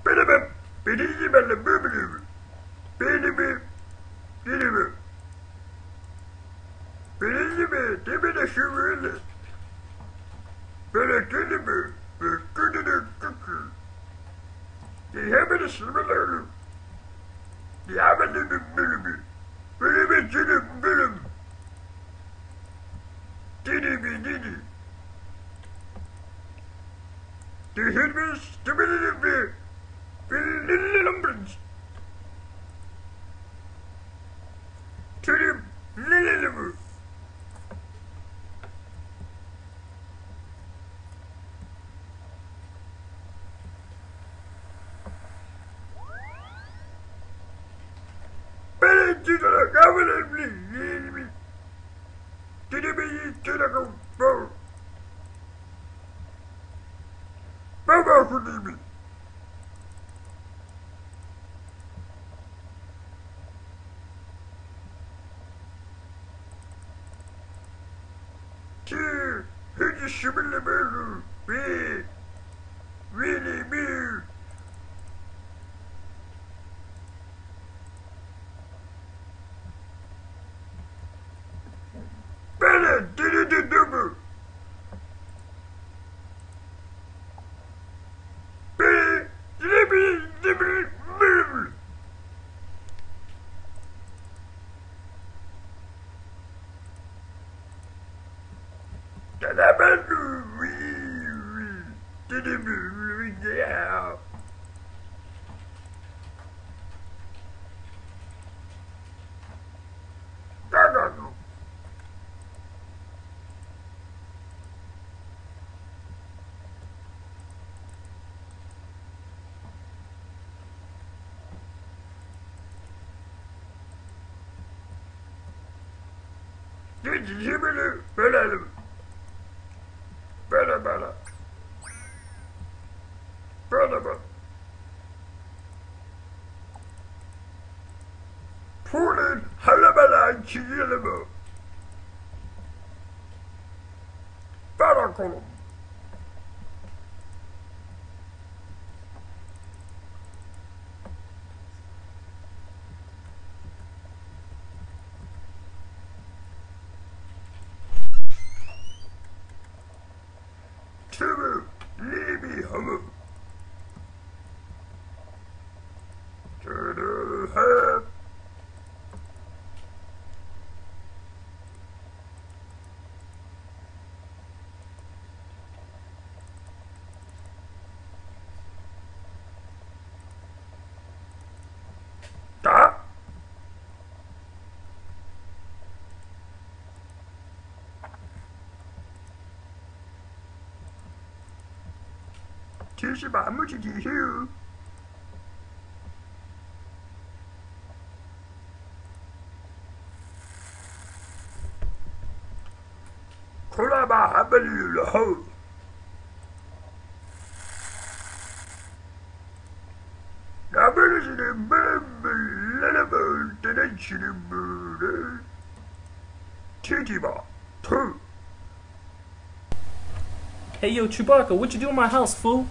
Hey yo, Chewbacca, what you do in my house, fool?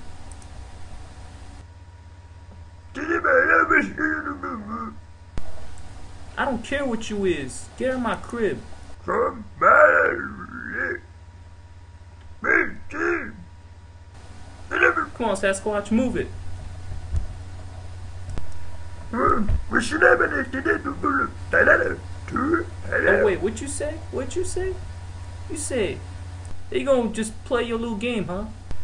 I don't care what you is. Get in my crib. Come on, Sasquatch, move it. Oh wait, what you say? What you say? You said you gonna just play your little game, huh?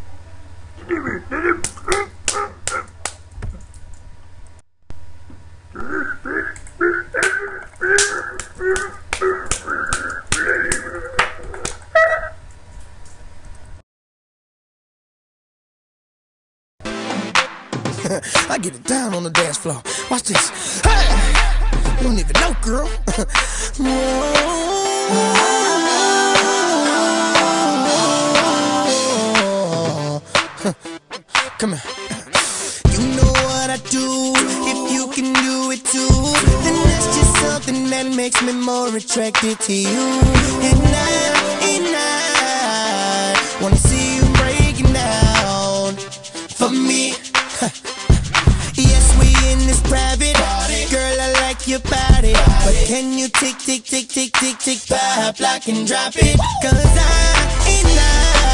I get it down on the dance floor. Watch this. Hey! You don't even know, girl. Come here. You know what I do. If you can do it too, then that's just something that makes me more attracted to you. And I wanna see you breaking down for me. But can you tick, tick, tick, tick, tick, tick, pop, lock and drop it? 'Cause I ain't lying.